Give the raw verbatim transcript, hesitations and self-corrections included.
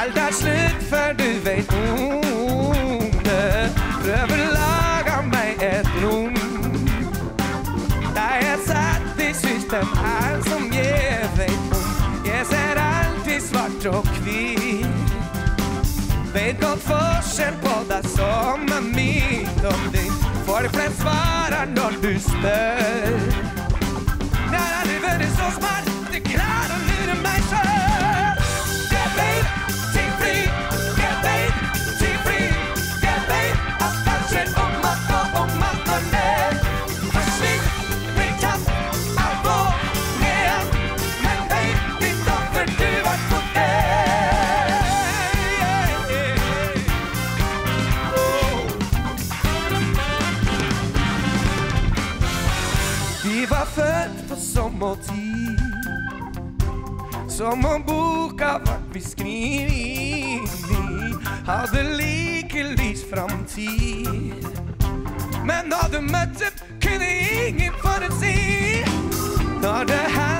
allt är slut för du vet om det. Överlaga mig ett rum där jag satt i system, allt som jag vet om. Jag ser alltid svart och kvitt, vet gott forskel på det som är mitt och ditt. Får flest svara när du spör. När livet är så smart, det klarar du mig själv. Get paid, take free. Get paid, take free. Get paid, att kanske om att gå om att gå ner. Försvinn, bli kast, att gå ner. Men paid, ditt offer, du var på det. Vi var född på sommartid, som om boka vart vi skrivit. Hade lycklig framtid, men när du mötte kunde ingen förutse. När det här